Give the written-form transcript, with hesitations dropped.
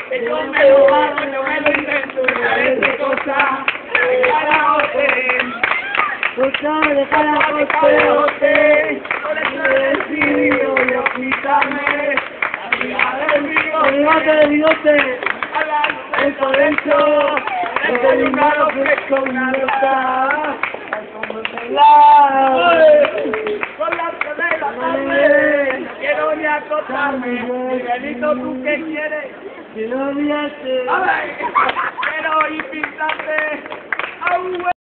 que yo me lo hago, yo me lo invento, y parece cosa de carajote. Cosa de carajote, por eso he decidido yo quitarme la vida del bigote, el por eso, el delicado fresco una rota, Con la cadera, quiero ni acotarme, Miguelito, ¿tú qué quieres? si no me hace. A ver, quiero ir pintarte a un